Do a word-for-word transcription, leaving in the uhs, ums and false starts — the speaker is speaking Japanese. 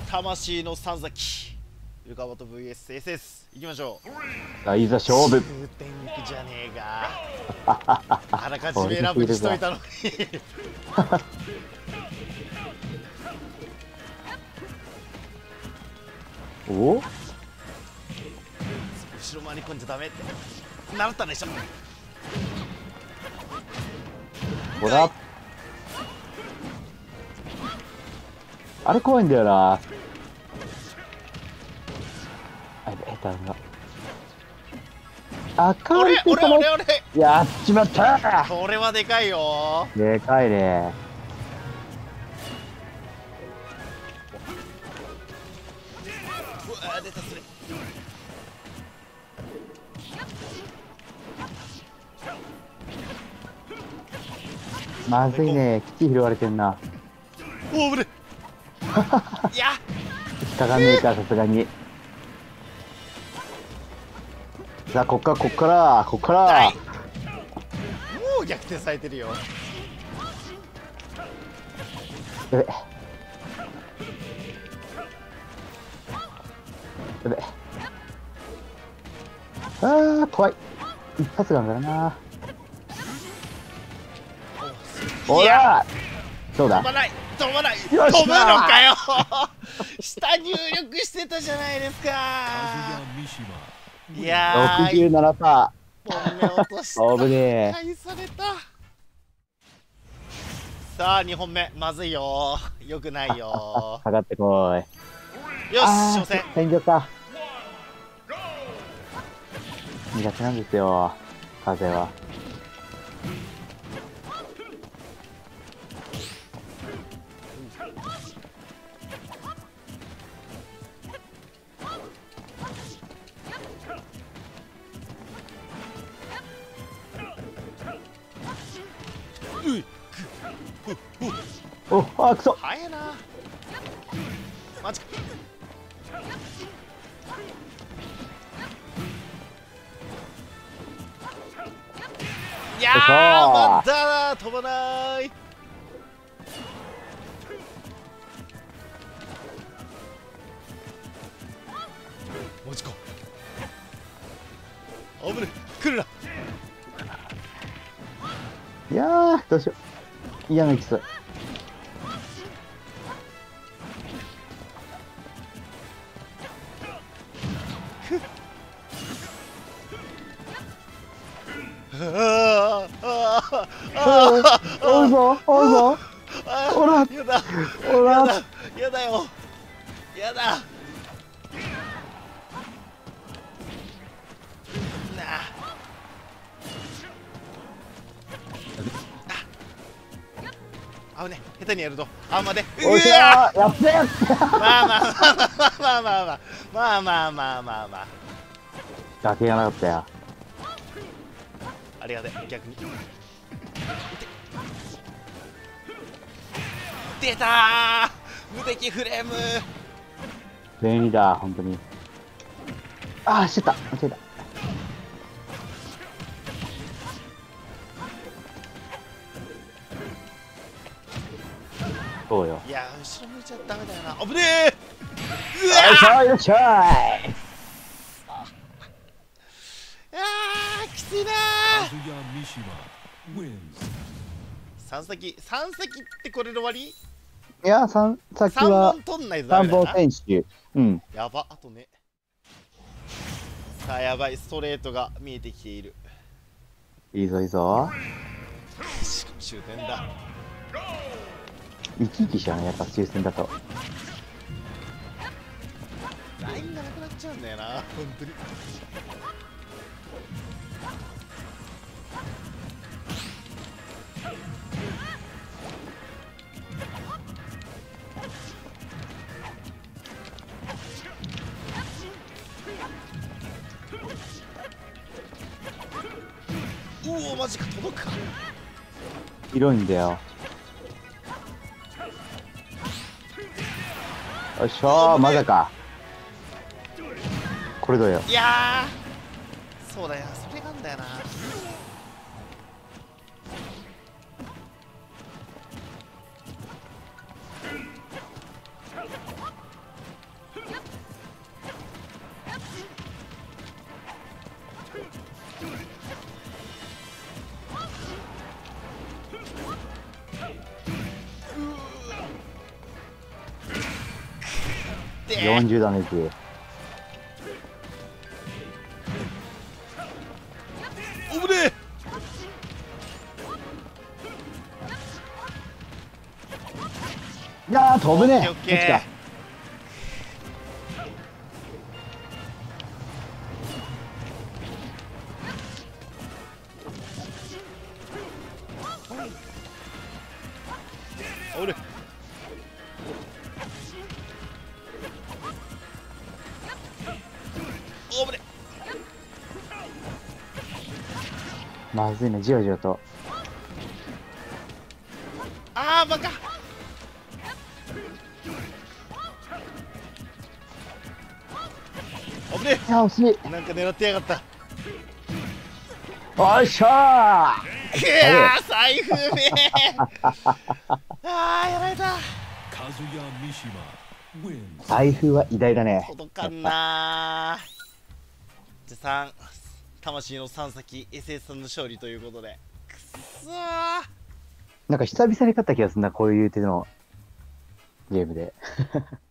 魂の三崎ルカバト ブイエスエスエス いきましょう。 さあいざ勝負。 終点いくじゃねえか。あらかじめ選ぶにしといたのにおお後ろ回り込んじゃダメって習ったでしょ。 ほらあれ怖いんだよな。あれ下手なあかん俺俺俺俺やっちまった。 これはでかいよ。 でかいね。 うわ出たそれ。 まずいね。基地拾われてんな。 おおぶれいや引っかかんねえかさすがに。さあこっからこっからこっから。 もう逆転されてるよ。 やべやべあー怖い。一発があるからな。おらそうだ飛ばない飛ばないよっしゃー飛ぶのかよ下入力してたじゃないですか。いやろくじゅうななパー本命落とした。 ー。危ねえ。 返された。さあにほんめまずいよ。よくないよ。 下がってこい。 よしあー初戦戦場か。苦手なんですよ風は。おあくそ。 早いな。マジか。いやーまだ飛ばない。マジか。危ね来るな。 いやーどうしよう。嫌なきつ。 ああああおるぞおるぞあおらやだおらやだやだよやだなああ危ね下手にやるとあんまでうわおっしゃーやってやってまあまあまあまあまあまあまあまあまあまあまあまあまあ崖がなかったよ。 ありがてえ逆に出たー無敵フレーム便利だ本当に。ああしてた間違えた。そうよ。 いやー後ろ向いちゃダメだよな危ねえうよいしわょよいしょい。 あーきついなー三先三先ってこれで終わり。 いや三先三は本取んないとダ三本メだよな。 選手。うんやばあとねさあやばいストレートが見えてきている。 いいぞいいぞ。 しかも終点だ。 生き生きしちゃうねやっぱ抽選だと。 ラインがなくなっちゃうんだよな本当に。うおマジか届くか。 広いんだよ。よいしょまだか。これだよ。 いやーそうだよそれがんだよな。 えよんじゅうダメージ。 おぶねえ。 いやー飛ぶね。 オッケーオッケー落ちおる。おぶね。 た。まずいね、じわじわと。 あーバカ。おぶねいや惜しい。 え。なんか狙ってやがった。 おっしゃくやー財布めあーやられた。 ー。財布は偉大だね。 届かんなー。じゃさん魂のさん先 エスエス さんの勝利ということで、くっそー。 なんか久々に勝った気がするな、こういう手のゲームで。